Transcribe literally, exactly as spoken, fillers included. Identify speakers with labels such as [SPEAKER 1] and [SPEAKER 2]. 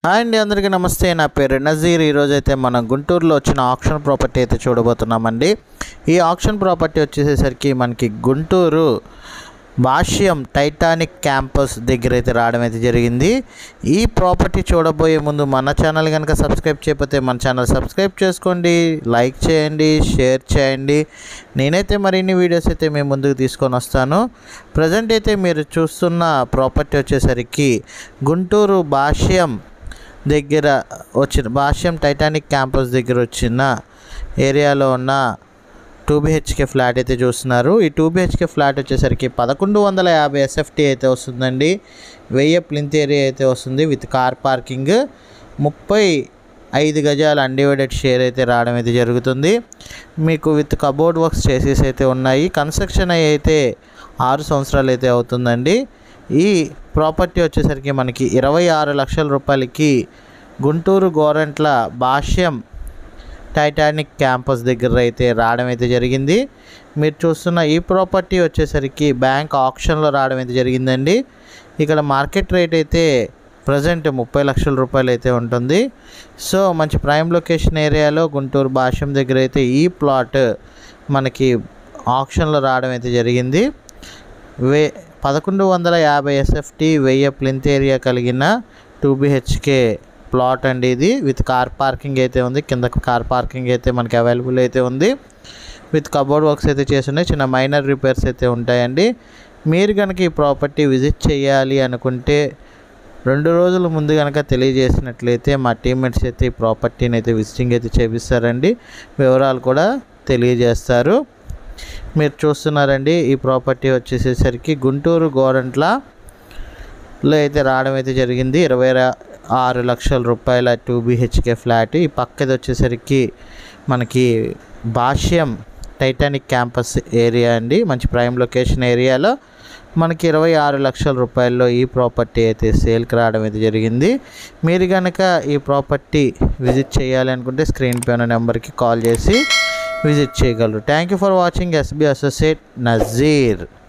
[SPEAKER 1] Hi అండి, అందరికీ నమస్తే. నా పేరు నజీర్. ఈరోజు అయితే మనం గుంటూరులో వచ్చిన ఆక్షన్ ప్రాపర్టీ అయితే చూడబోతున్నామండి. ఈ ఆక్షన్ ప్రాపర్టీ వచ్చేసేసరికి మనకి గుంటూరు భాష్యం టైటానిక్ క్యాంపస్ దగ్గర అయితే రావడం అయితే జరిగింది. ఈ ప్రాపర్టీ చూడబోయే ముందు మన ఛానల్ కనుక సబ్స్క్రైబ్ చేయకపోతే మన ఛానల్ సబ్స్క్రైబ్ చేసుకోండి, లైక్ చేయండి, షేర్ చేయండి. నేనైతే మరిన్ని వీడియోస్ అయితే మేము ముందుకు తీసుకొని వస్తాను. ప్రజెంట్ అయితే మీరు చూస్తున్న ప్రాపర్టీ వచ్చేసరికి గుంటూరు భాష్యం దగ్గర వచ్చిన భాష్యం టైటానిక్ క్యాంపస్ దగ్గర వచ్చిన ఏరియాలో ఉన్న టూ బిహెచ్కే ఫ్లాట్ అయితే చూస్తున్నారు. ఈ టూ బిహెచ్కే ఫ్లాట్ వచ్చేసరికి పదకొండు వందల యాభై ఎస్ఎఫ్టీ అయితే వస్తుందండి. వెయ్యి ప్లింత్ ఏరియా అయితే వస్తుంది విత్ కార్ పార్కింగ్. ముప్పై ఐదు గజాల అన్డివైడెడ్ షేర్ అయితే రావడం అయితే జరుగుతుంది. మీకు విత్ కబోర్డ్ వర్క్స్ చేసేసి అయితే ఉన్నాయి. కన్స్ట్రక్షన్ అయితే ఆరు సంవత్సరాలు అయితే అవుతుందండి. ఈ ప్రాపర్టీ వచ్చేసరికి మనకి ఇరవై ఆరు లక్షల రూపాయలకి గుంటూరు గోరంట్ల భాష్యం టైటానిక్ క్యాంపస్ దగ్గర అయితే రావడం అయితే జరిగింది. మీరు చూస్తున్న ఈ ప్రాపర్టీ వచ్చేసరికి బ్యాంక్ ఆప్షన్లో రావడం అయితే జరిగిందండి. ఇక్కడ మార్కెట్ రేట్ అయితే ప్రజెంట్ ముప్పై లక్షల రూపాయలు అయితే ఉంటుంది. సో మంచి ప్రైమ్ లొకేషన్ ఏరియాలో గుంటూరు భాష్యం దగ్గర అయితే ఈ ప్లాట్ మనకి ఆప్షన్లో రావడం అయితే జరిగింది. వే పదకొండు వందల యాభై ఎస్ఎఫ్టీ వెయ్యి ప్లింత్ ఏరియా కలిగిన టూ బిహెచ్కే ప్లాట్ అండి. ఇది విత్ కార్ పార్కింగ్ అయితే ఉంది. కింద కార్ పార్కింగ్ అయితే మనకి అవైలబుల్ అయితే ఉంది. విత్ కబోర్డ్ వర్క్స్ అయితే చేస్తున్నాయి. చిన్న మైనర్ రిపేర్స్ అయితే ఉంటాయండి. మీరు కనుక ఈ ప్రాపర్టీ విజిట్ చేయాలి అనుకుంటే రెండు రోజుల ముందు కనుక తెలియజేసినట్లయితే మా టీమ్మేట్స్ అయితే ఈ ప్రాపర్టీని అయితే విజిటింగ్ అయితే చేపిస్తారండి. వివరాలు కూడా తెలియజేస్తారు. మీరు చూస్తున్నారండి, ఈ ప్రాపర్టీ వచ్చేసేసరికి గుంటూరు గోరంట్లలో అయితే రావడం అయితే జరిగింది. ఇరవై ఆరు లక్షల రూపాయల టూ బిహెచ్కే ఫ్లాట్. ఈ పక్కది వచ్చేసరికి మనకి భాష్యం టైటానిక్ క్యాంపస్ ఏరియా అండి. మంచి ప్రైమ్ లొకేషన్ ఏరియాలో మనకి ఇరవై ఆరు లక్షల రూపాయల్లో ఈ ప్రాపర్టీ అయితే సేల్కి రావడం అయితే జరిగింది. మీరు కనుక ఈ ప్రాపర్టీ విజిట్ చేయాలి అనుకుంటే స్క్రీన్ పై ఉన్న నెంబర్కి కాల్ చేసి విజిట్ చేయగలరు. Thank you for watching. SB associate Nazir.